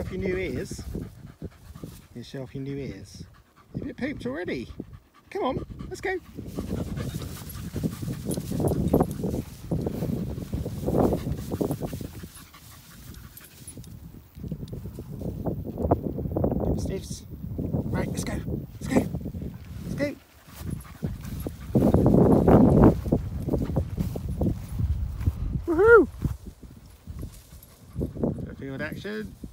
off your new ears. You show off your new ears. You're a bit pooped already. Come on, let's go. Sniffs. Right, let's go. Let's go. Let's go. Woohoo! Field action.